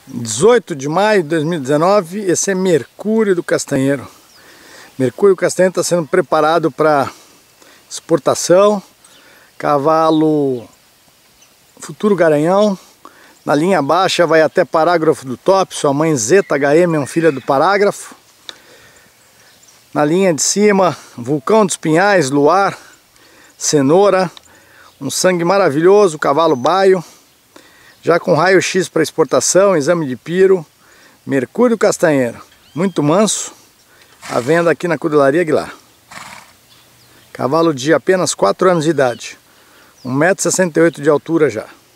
18 de maio de 2019, esse é Mercúrio do Castanheiro. Mercúrio do Castanheiro está sendo preparado para exportação. Cavalo futuro garanhão. Na linha baixa vai até parágrafo do top. Sua mãe Zeta HM é uma filha do parágrafo. Na linha de cima, vulcão dos pinhais, luar, cenoura. Um sangue maravilhoso, cavalo baio. Já com raio-x para exportação, exame de piro, Mercúrio Castanheiro, muito manso, à venda aqui na Cudelaria Aguilar. Cavalo de apenas 4 anos de idade, 1,68 m de altura já.